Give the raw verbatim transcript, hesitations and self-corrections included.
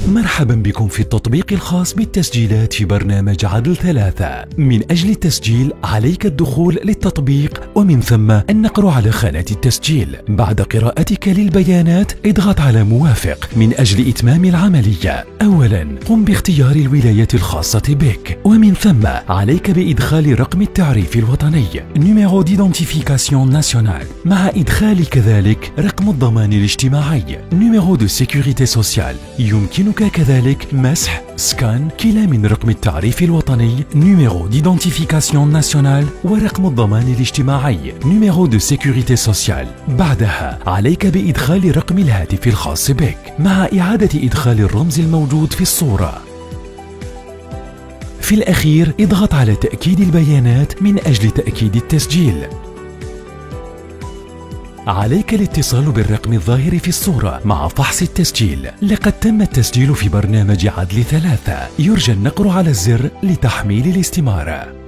مرحبا بكم في التطبيق الخاص بالتسجيلات في برنامج عدل ثلاثة. من أجل التسجيل عليك الدخول للتطبيق ومن ثم النقر على خانة التسجيل. بعد قراءتك للبيانات اضغط على موافق من أجل إتمام العملية. أولا قم باختيار الولاية الخاصة بك، ومن ثم عليك بإدخال رقم التعريف الوطني numéro d'identification nationale، مع إدخال كذلك رقم الضمان الاجتماعي numéro de sécurité sociale. يمكنك كذلك مسح سكان كلا من رقم التعريف الوطني numéro d'identification nationale ورقم الضمان الاجتماعي numéro de sécurité sociale. بعدها عليك بإدخال رقم الهاتف الخاص بك مع إعادة إدخال الرمز الموجود في الصورة. في الأخير اضغط على تأكيد البيانات من أجل تأكيد التسجيل. عليك الاتصال بالرقم الظاهر في الصورة مع فحص التسجيل. لقد تم التسجيل في برنامج عدل ثلاثة. يرجى النقر على الزر لتحميل الاستمارة.